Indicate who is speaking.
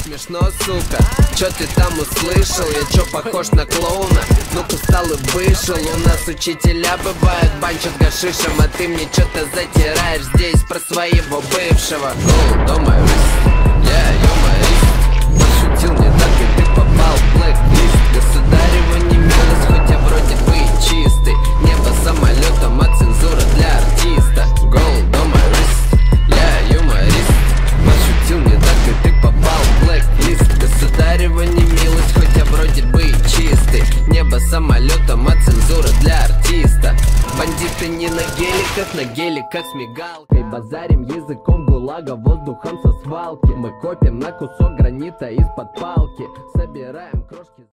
Speaker 1: смешно, сука. Чё ты там услышал? Я чё, похож на клоуна? Ну-ка встал и вышел. У нас учителя бывают банчат гашишем, а ты мне чё-то затираешь здесь про своего бывшего. Дома я юморист. Пошутил не так, и ты попал в блэк-лист. Государева не милость, хоть я вроде бы и чистый. Небо самолетом, а цензура для артиста. Дома я юморист. Пошутил не так, и ты попал в блэк-лист. Государева не милость, хоть я вроде бы и чистый. Небо самолетом, а цензура для артиста. Бандиты не на геликах, на геликах с мигалкой. Базарим языком гулага, воздухом со свалки. Мы копим на кусок гранита из-под палки. Собираем крошки.